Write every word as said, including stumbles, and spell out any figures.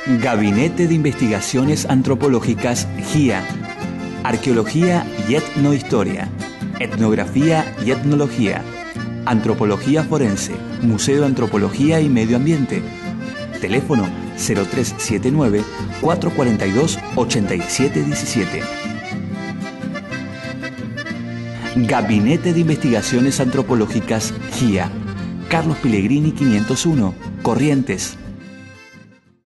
Gabinete de Investigaciones Antropológicas G I A. Arqueología y etnohistoria. Etnografía y etnología. Antropología forense. Museo de Antropología y Medio Ambiente. Teléfono cero tres siete nueve, cuatro cuatro dos, ocho siete uno siete. Gabinete de Investigaciones Antropológicas G I A. Carlos Pellegrini quinientos uno, Corrientes.